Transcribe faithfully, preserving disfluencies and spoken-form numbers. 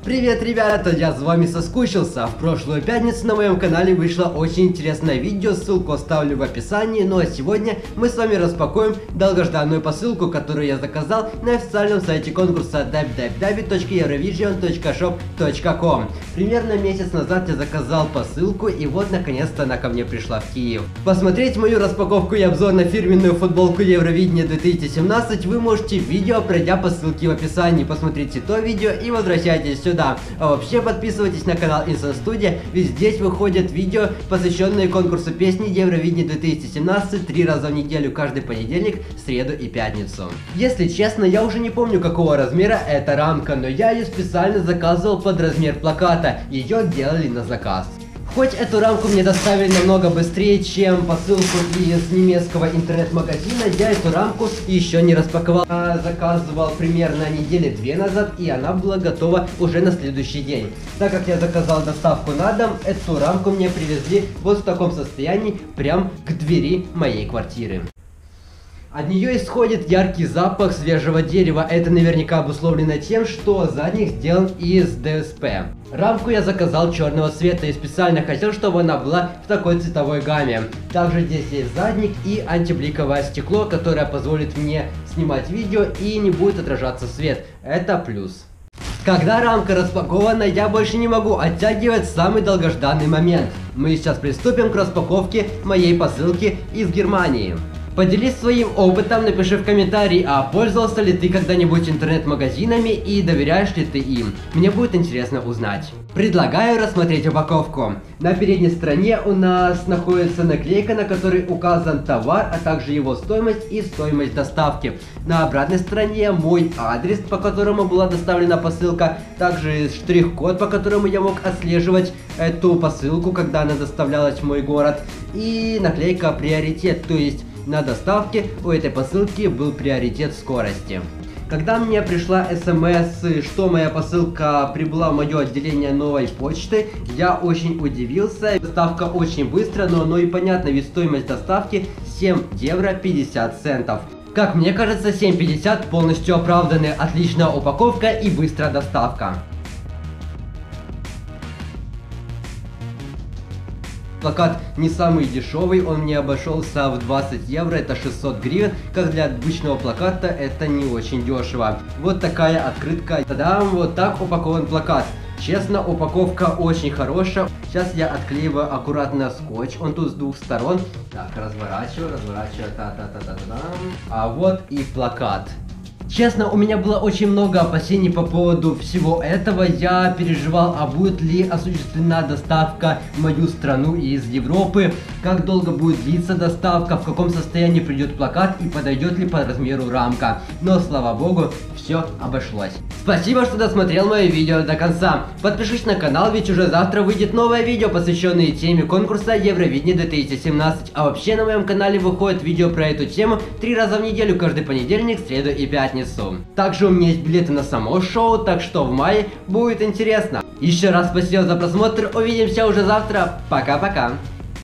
Привет, ребята, я с вами соскучился. В прошлую пятницу на моем канале вышло очень интересное видео, ссылку оставлю в описании. Ну а сегодня мы с вами распакуем долгожданную посылку, которую я заказал на официальном сайте конкурса дабл ю дабл ю дабл ю точка евровижн точка шоп точка ком. Примерно месяц назад я заказал посылку, и вот наконец-то она ко мне пришла в Киев. Посмотреть мою распаковку и обзор на фирменную футболку Евровидения две тысячи семнадцать вы можете в видео, пройдя по ссылке в описании. Посмотрите то видео и возвращайтесь сюда. А вообще подписывайтесь на канал Instant Studio, ведь здесь выходят видео, посвященные конкурсу песни Евровидения две тысячи семнадцать, три раза в неделю, каждый понедельник, среду и пятницу. Если честно, я уже не помню, какого размера эта рамка, но я ее специально заказывал под размер плаката, ее делали на заказ. Хоть эту рамку мне доставили намного быстрее, чем посылку из немецкого интернет-магазина, я эту рамку еще не распаковал. Я заказывал примерно недели две назад, и она была готова уже на следующий день. Так как я заказал доставку на дом, эту рамку мне привезли вот в таком состоянии, прям к двери моей квартиры. От нее исходит яркий запах свежего дерева. Это наверняка обусловлено тем, что задник сделан из дэ эс пэ. Рамку я заказал черного цвета и специально хотел, чтобы она была в такой цветовой гамме. Также здесь есть задник и антибликовое стекло, которое позволит мне снимать видео и не будет отражаться свет. Это плюс. Когда рамка распакована, я больше не могу оттягивать самый долгожданный момент. Мы сейчас приступим к распаковке моей посылки из Германии. Поделись своим опытом, напиши в комментарии, а пользовался ли ты когда-нибудь интернет-магазинами и доверяешь ли ты им. Мне будет интересно узнать. Предлагаю рассмотреть упаковку. На передней стороне у нас находится наклейка, на которой указан товар, а также его стоимость и стоимость доставки. На обратной стороне мой адрес, по которому была доставлена посылка, также штрих-код, по которому я мог отслеживать эту посылку, когда она доставлялась в мой город, и наклейка «Приоритет», то есть на доставке у этой посылки был приоритет скорости. Когда мне пришла смс, что моя посылка прибыла в мое отделение новой почты, я очень удивился. Доставка очень быстрая, но оно и понятно, ведь стоимость доставки семь евро пятьдесят центов. Как мне кажется, семь пятьдесят полностью оправданы. Отличная упаковка и быстрая доставка. Плакат не самый дешевый, он мне обошелся в двадцать евро, это шестьсот гривен. Как для обычного плаката, это не очень дешево. Вот такая открытка. Та-дам, вот так упакован плакат. Честно, упаковка очень хорошая. Сейчас я отклеиваю аккуратно скотч, он тут с двух сторон. Так, разворачиваю, разворачиваю, та-та-та-та-та. А вот и плакат. Честно, у меня было очень много опасений по поводу всего этого. Я переживал, а будет ли осуществлена доставка в мою страну из Европы, как долго будет длиться доставка, в каком состоянии придет плакат и подойдет ли по размеру рамка. Но, слава богу, все обошлось. Спасибо, что досмотрел мое видео до конца. Подпишись на канал, ведь уже завтра выйдет новое видео, посвященное теме конкурса Евровидения две тысячи семнадцать. А вообще на моем канале выходит видео про эту тему три раза в неделю, каждый понедельник, среду и пятницу. Также у меня есть билеты на само шоу, так что в мае будет интересно. Еще раз спасибо за просмотр, увидимся уже завтра. Пока-пока.